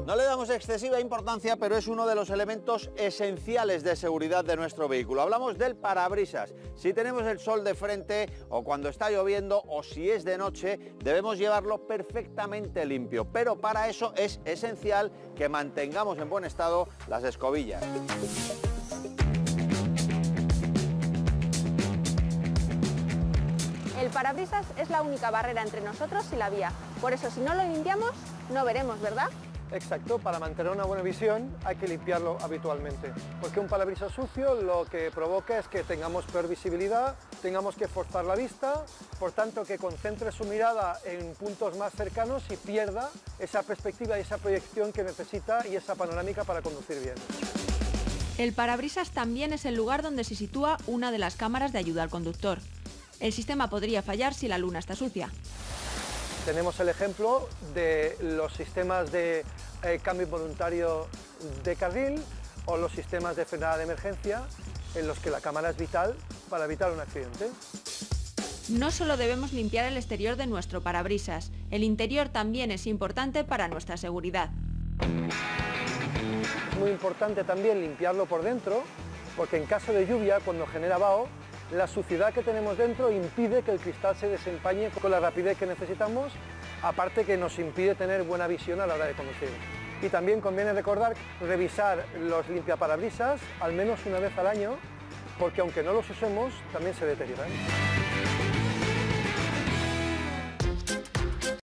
No le damos excesiva importancia, pero es uno de los elementos esenciales de seguridad de nuestro vehículo. Hablamos del parabrisas. Si tenemos el sol de frente o cuando está lloviendo o si es de noche, debemos llevarlo perfectamente limpio. Pero para eso es esencial que mantengamos en buen estado las escobillas. El parabrisas es la única barrera entre nosotros y la vía. Por eso, si no lo limpiamos, no veremos, ¿verdad? Exacto, para mantener una buena visión hay que limpiarlo habitualmente, porque un parabrisas sucio lo que provoca es que tengamos peor visibilidad, tengamos que forzar la vista, por tanto que concentre su mirada en puntos más cercanos y pierda esa perspectiva y esa proyección que necesita y esa panorámica para conducir bien. El parabrisas también es el lugar donde se sitúa una de las cámaras de ayuda al conductor. El sistema podría fallar si la luna está sucia. Tenemos el ejemplo de los sistemas de cambio voluntario de carril o los sistemas de frenada de emergencia en los que la cámara es vital para evitar un accidente. No solo debemos limpiar el exterior de nuestro parabrisas, el interior también es importante para nuestra seguridad. Es muy importante también limpiarlo por dentro, porque en caso de lluvia, cuando genera vaho, la suciedad que tenemos dentro impide que el cristal se desempañe con la rapidez que necesitamos, aparte que nos impide tener buena visión a la hora de conducir. Y también conviene recordar revisar los limpiaparabrisas al menos una vez al año, porque aunque no los usemos, también se deterioran.